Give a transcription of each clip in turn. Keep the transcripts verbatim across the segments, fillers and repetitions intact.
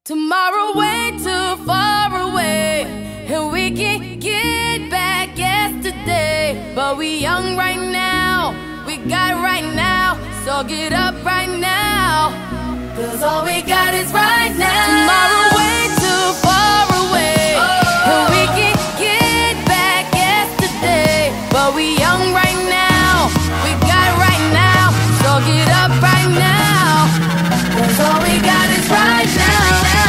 Tomorrow way too far away, and we can get back yesterday. But we young right now, we got right now, so get up right now, cause all we got is right now. Tomorrow way too far away, and we can get back yesterday. But we young right now, we got right now, so get up right now, cause all we got is right now.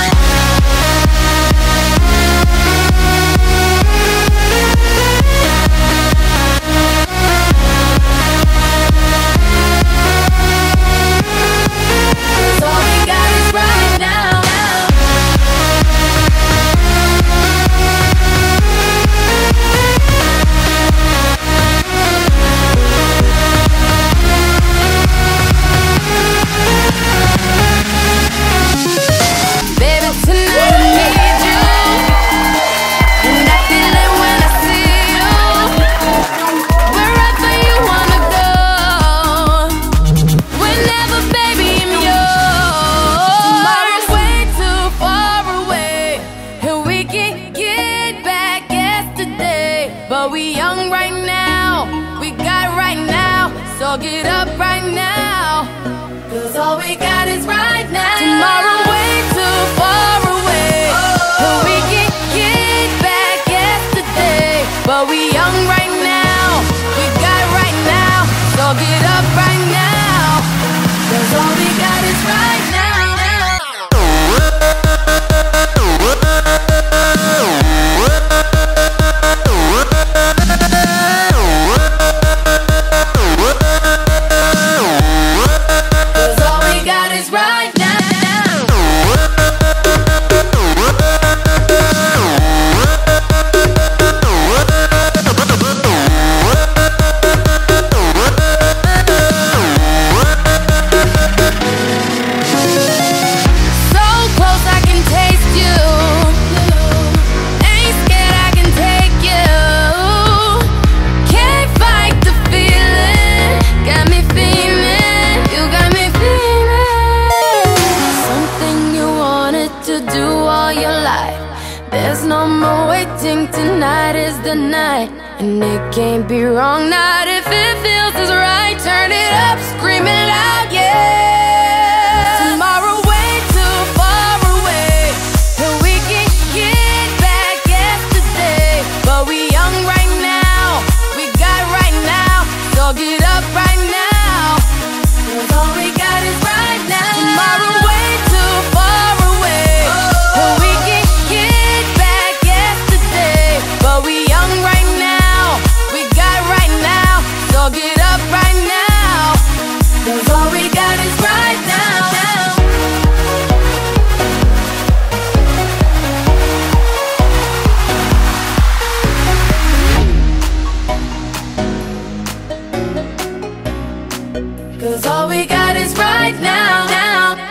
But we young right now, we got right now, so get up right now, cause all we got is right now. Tomorrow way too far away, and we can get back yesterday. But we young right now, we got right now, so get up right now, cause all we got is right now. There's no more waiting, tonight is the night, and it can't be wrong, not if it feels as right. Turn it up, scream it loud, yeah. Tomorrow way too far away, and we can get back yesterday. But we young right now, we got right now, so get up right now, cause all we got is right now. Tomorrow way too far away, and we can get back yesterday. But we young right now, we got right now, so get up right now, cause all we got is right now. Cause all we got is right now, now.